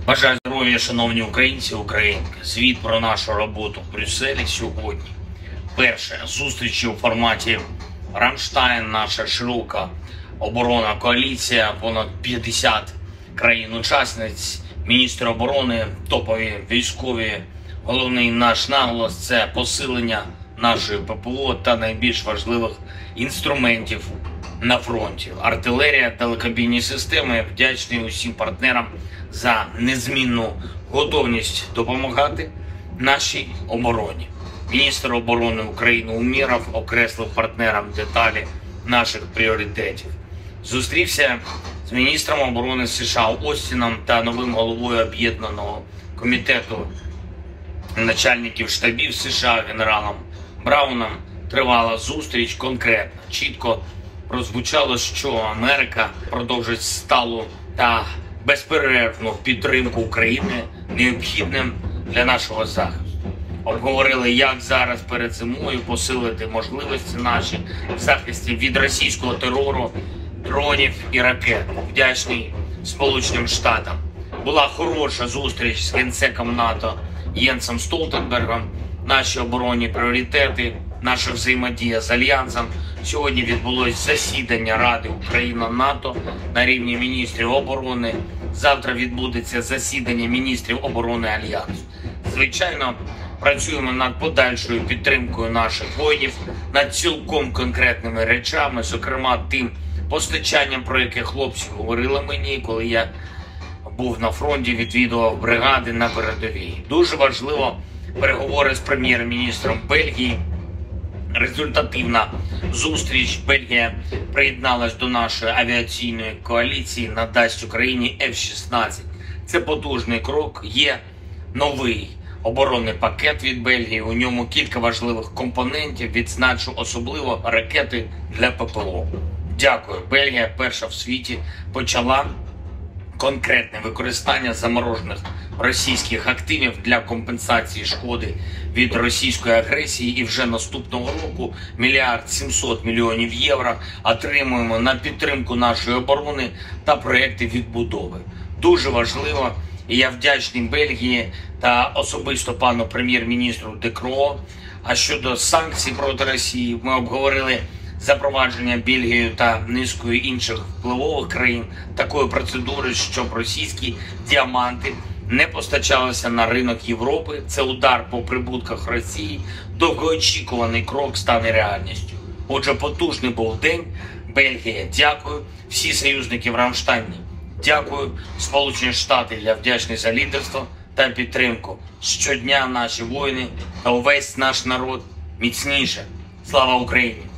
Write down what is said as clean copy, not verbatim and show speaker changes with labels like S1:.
S1: Бажаю здоров'я, шановні українці, українки. Звіт про нашу роботу в Брюсселі сьогодні. Перше. Зустрічі у форматі Рамштайн, наша широка оборонна коаліція, понад 50 країн-учасниць, міністри оборони, топові військові. Головний наш наголос – це посилення нашої ППО та найбільш важливих інструментів на фронті. Артилерія, телекабінні системи. Вдячний усім партнерам за незмінну готовність допомагати нашій обороні. Міністр оборони України Умєров окреслив партнерам деталі наших пріоритетів. Зустрівся з міністром оборони США Остіном та новим головою Об'єднаного комітету начальників штабів США генералом Брауном. Тривала зустріч конкретно, чітко прозвучало, що Америка продовжить сталу та безперервну підтримку України необхідним для нашого захисту. Обговорили, як зараз перед зимою посилити можливості наші в захисті від російського терору, дронів і ракет. Вдячний Сполученим Штатам. Була хороша зустріч з генсеком НАТО Єнсом Столтенбергом. Наші оборонні пріоритети, наша взаємодія з Альянсом. Сьогодні відбулось засідання Ради Україна-НАТО на рівні міністрів оборони. Завтра відбудеться засідання міністрів оборони Альянсу. Звичайно, працюємо над подальшою підтримкою наших воїнів, над цілком конкретними речами, зокрема тим постачанням, про яке хлопці говорили мені, коли я був на фронті, відвідував бригади на передовій. Дуже важливо переговори з прем'єр-міністром Бельгії. Результативна зустріч. Бельгія приєдналась до нашої авіаційної коаліції, надасть Україні F-16. Це потужний крок. Є новий оборонний пакет від Бельгії. У ньому кілька важливих компонентів. Відзначу особливо ракети для ППО. Дякую. Бельгія перша в світі почала конкретне використання заморожених російських активів для компенсації шкоди від російської агресії, і вже наступного року 1 700 000 000 євро отримуємо на підтримку нашої оборони та проекти відбудови. Дуже важливо, і я вдячний Бельгії та особисто пану прем'єр-міністру Де Кроо. А щодо санкцій проти Росії, ми обговорили запровадження Бельгією та низкою інших впливових країн такої процедури, щоб російські діаманти не постачалися на ринок Європи. Це удар по прибутках Росії. Довгоочікуваний крок стане реальністю. Отже, потужний був день. Бельгія, дякую. Всі союзники в Рамштайні, дякую. Сполучені Штати, я вдячний за лідерство та підтримку. Щодня наші воїни та увесь наш народ міцніше. Слава Україні!